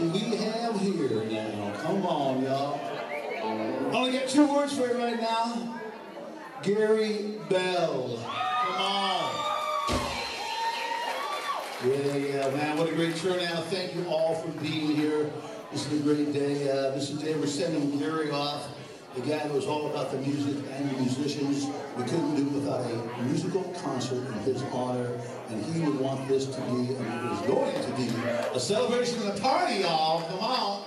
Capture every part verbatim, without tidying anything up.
do we have here now? Come on, y'all. I only got two words for you right now. Gary Bell. Come on. Yeah, yeah, man. What a great turnout. Thank you all for being here. This is a great day. Uh, this is the day we're sending Gary off. The guy that was all about the music and the musicians. We couldn't do it without a musical concert in his honor, and he would want this to be, and it was going to be, a celebration and a party, y'all. Come on.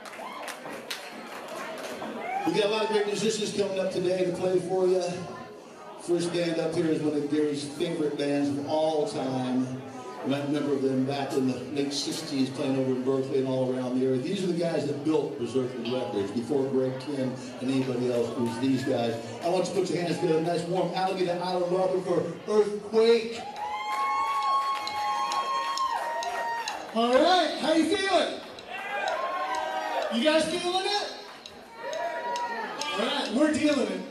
We got a lot of great musicians coming up today to play for you. First band up here is one of Gary's favorite bands of all time. You might remember them back in the late sixties playing over in Berkeley and all around the area. These are the guys that built Beserkley Records before Greg Kim and anybody else. It was these guys. I want you to put your hands together. A nice warm Alligator Island welcome for Earthquake. All right, how you feeling? You guys feeling it? All right, we're dealing it.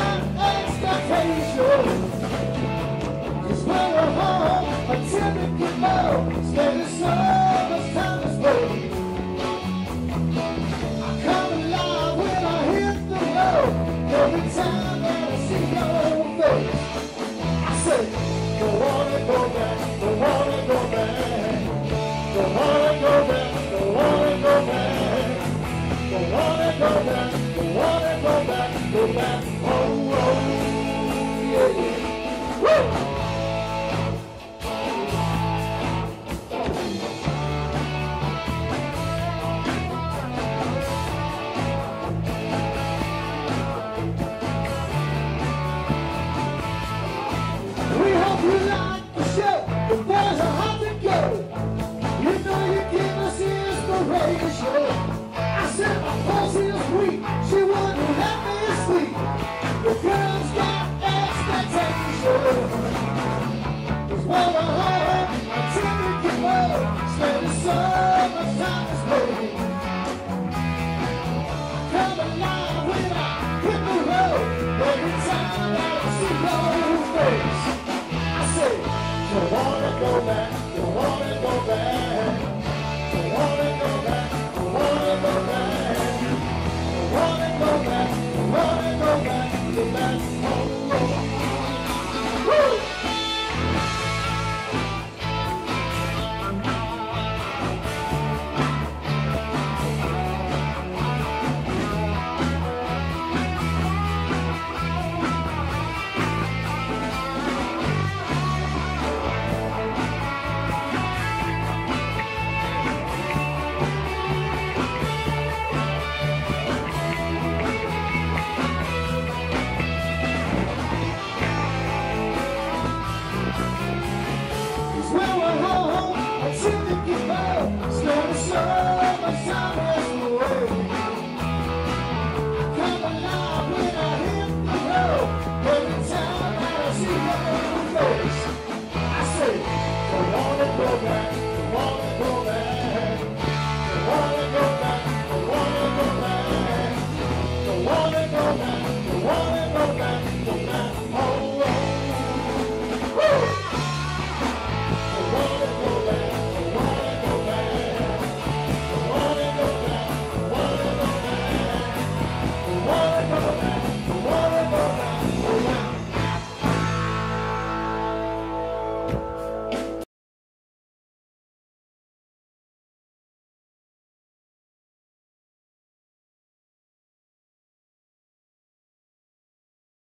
It's where we're home, a typical